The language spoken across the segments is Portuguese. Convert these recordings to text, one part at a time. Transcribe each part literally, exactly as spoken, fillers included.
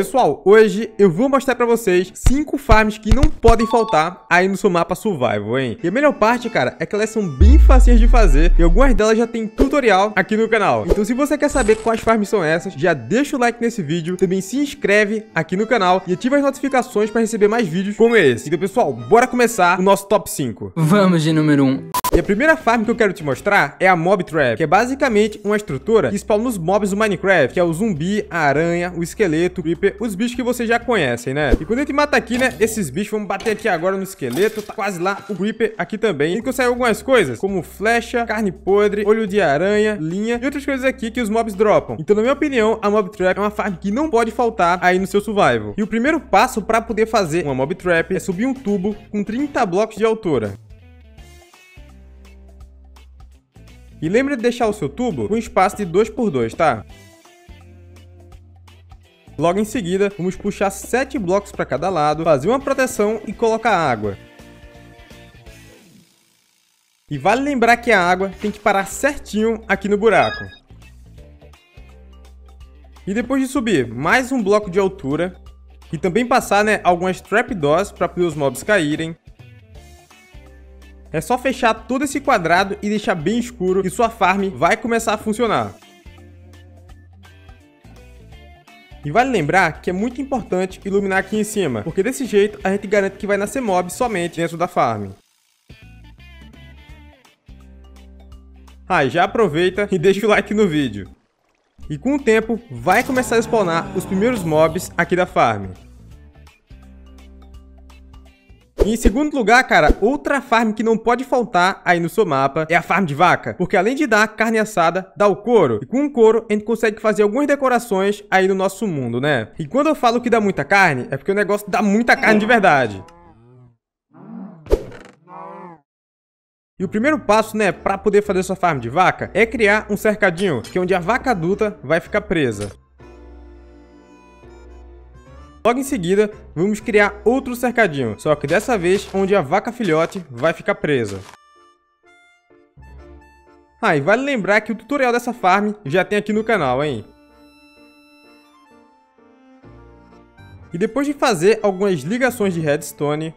Pessoal, hoje eu vou mostrar pra vocês cinco farms que não podem faltar aí no seu mapa survival, hein? E a melhor parte, cara, é que elas são bem facinhas de fazer e algumas delas já tem tutorial aqui no canal. Então se você quer saber quais farms são essas, já deixa o like nesse vídeo, também se inscreve aqui no canal e ativa as notificações pra receber mais vídeos como esse. Então pessoal, bora começar o nosso top cinco. Vamos de número um. E a primeira farm que eu quero te mostrar é a Mob Trap, que é basicamente uma estrutura que spawna os mobs do Minecraft, que é o zumbi, a aranha, o esqueleto, o creeper, os bichos que vocês já conhecem, né? E quando a gente mata aqui, né, esses bichos, vamos bater aqui agora no esqueleto, tá quase lá, o creeper aqui também. E consegue algumas coisas, como flecha, carne podre, olho de aranha, linha e outras coisas aqui que os mobs dropam. Então, na minha opinião, a Mob Trap é uma farm que não pode faltar aí no seu survival. E o primeiro passo para poder fazer uma Mob Trap é subir um tubo com trinta blocos de altura. E lembre de deixar o seu tubo com espaço de dois por dois, tá? Logo em seguida, vamos puxar sete blocos para cada lado, fazer uma proteção e colocar água. E vale lembrar que a água tem que parar certinho aqui no buraco. E depois de subir mais um bloco de altura, e também passar, né, algumas trapdoors para poder os mobs caírem, é só fechar todo esse quadrado e deixar bem escuro e sua farm vai começar a funcionar. E vale lembrar que é muito importante iluminar aqui em cima, porque desse jeito a gente garante que vai nascer mob somente dentro da farm. Ah, e já aproveita e deixa o like no vídeo. E com o tempo vai começar a spawnar os primeiros mobs aqui da farm. E em segundo lugar, cara, outra farm que não pode faltar aí no seu mapa é a farm de vaca. Porque além de dar carne assada, dá o couro. E com o couro, a gente consegue fazer algumas decorações aí no nosso mundo, né? E quando eu falo que dá muita carne, é porque o negócio dá muita carne de verdade. E o primeiro passo, né, pra poder fazer sua farm de vaca é criar um cercadinho, que é onde a vaca adulta vai ficar presa. Logo em seguida, vamos criar outro cercadinho, só que dessa vez onde a vaca filhote vai ficar presa. Ah, e vale lembrar que o tutorial dessa farm já tem aqui no canal, hein? E depois de fazer algumas ligações de redstone,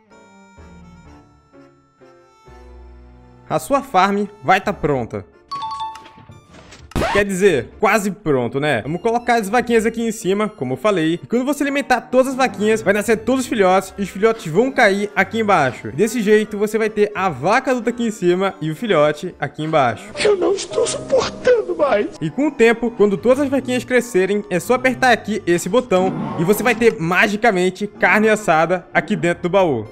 a sua farm vai estar pronta. Quer dizer, quase pronto, né? Vamos colocar as vaquinhas aqui em cima, como eu falei. E quando você alimentar todas as vaquinhas, vai nascer todos os filhotes. E os filhotes vão cair aqui embaixo. Desse jeito, você vai ter a vaca adulta aqui em cima e o filhote aqui embaixo. Eu não estou suportando mais. E com o tempo, quando todas as vaquinhas crescerem, é só apertar aqui esse botão. E você vai ter, magicamente, carne assada aqui dentro do baú.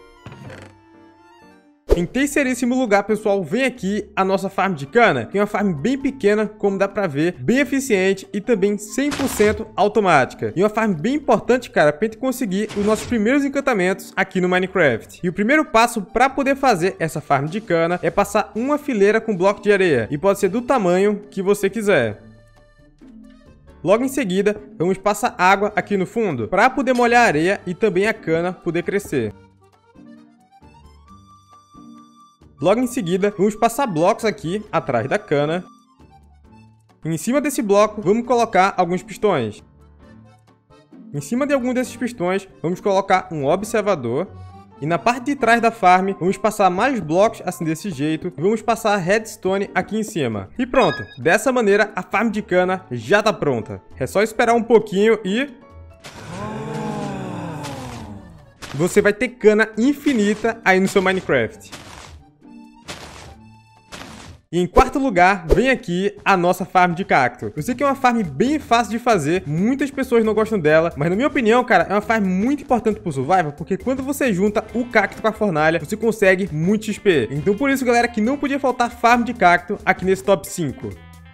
Em terceiríssimo lugar, pessoal, vem aqui a nossa farm de cana, que é uma farm bem pequena, como dá pra ver, bem eficiente e também cem por cento automática. E uma farm bem importante, cara, pra gente conseguir os nossos primeiros encantamentos aqui no Minecraft. E o primeiro passo pra poder fazer essa farm de cana é passar uma fileira com bloco de areia, e pode ser do tamanho que você quiser. Logo em seguida, vamos passar água aqui no fundo, para poder molhar a areia e também a cana poder crescer. Logo em seguida, vamos passar blocos aqui atrás da cana. Em cima desse bloco, vamos colocar alguns pistões. Em cima de algum desses pistões, vamos colocar um observador. E na parte de trás da farm, vamos passar mais blocos assim desse jeito. E vamos passar redstone aqui em cima. E pronto, dessa maneira a farm de cana já tá pronta. É só esperar um pouquinho e... você vai ter cana infinita aí no seu Minecraft. E em quarto lugar, vem aqui a nossa farm de cacto. Eu sei que é uma farm bem fácil de fazer, muitas pessoas não gostam dela, mas na minha opinião, cara, é uma farm muito importante pro survival, porque quando você junta o cacto com a fornalha, você consegue muito X P. Então por isso, galera, que não podia faltar farm de cacto aqui nesse top cinco.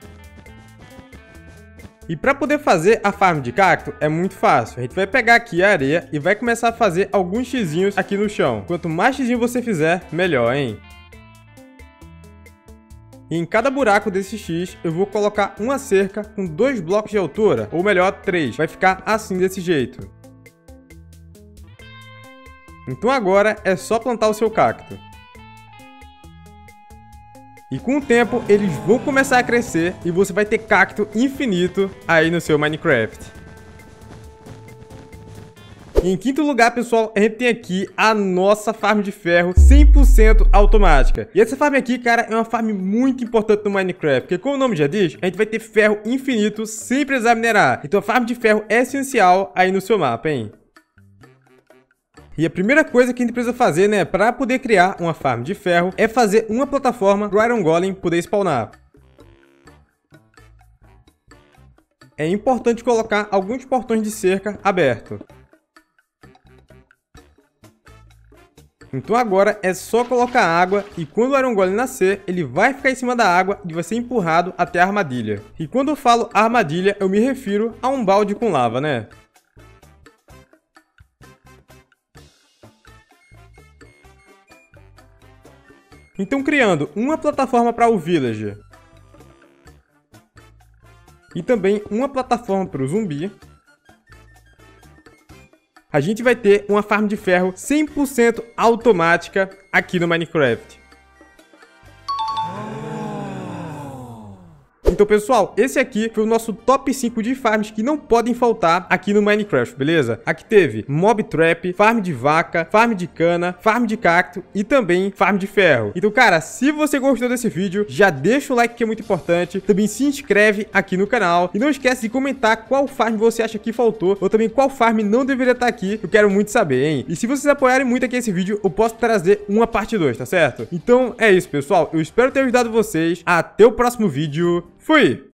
E para poder fazer a farm de cacto é muito fácil. A gente vai pegar aqui a areia e vai começar a fazer alguns xizinhos aqui no chão. Quanto mais xizinho você fizer, melhor, hein? E em cada buraco desse X, eu vou colocar uma cerca com dois blocos de altura, ou melhor, três. Vai ficar assim desse jeito. Então agora é só plantar o seu cacto. E com o tempo, eles vão começar a crescer e você vai ter cacto infinito aí no seu Minecraft. E em quinto lugar, pessoal, a gente tem aqui a nossa farm de ferro cem por cento automática. E essa farm aqui, cara, é uma farm muito importante no Minecraft, porque como o nome já diz, a gente vai ter ferro infinito sem precisar minerar. Então a farm de ferro é essencial aí no seu mapa, hein? E a primeira coisa que a gente precisa fazer, né, para poder criar uma farm de ferro, é fazer uma plataforma para o Iron Golem poder spawnar. É importante colocar alguns portões de cerca abertos. Então agora é só colocar água e quando o Iron Golem nascer, ele vai ficar em cima da água e vai ser empurrado até a armadilha. E quando eu falo armadilha, eu me refiro a um balde com lava, né? Então criando uma plataforma para o Villager e também uma plataforma para o zumbi, a gente vai ter uma farm de ferro cem por cento automática aqui no Minecraft. Então, pessoal, esse aqui foi o nosso top cinco de farms que não podem faltar aqui no Minecraft, beleza? Aqui teve Mob Trap, farm de vaca, farm de cana, farm de cacto e também farm de ferro. Então, cara, se você gostou desse vídeo, já deixa o like que é muito importante. Também se inscreve aqui no canal e não esquece de comentar qual farm você acha que faltou ou também qual farm não deveria estar aqui. Eu quero muito saber, hein? E se vocês apoiarem muito aqui esse vídeo, eu posso trazer uma parte dois, tá certo? Então, é isso, pessoal. Eu espero ter ajudado vocês. Até o próximo vídeo. Fui!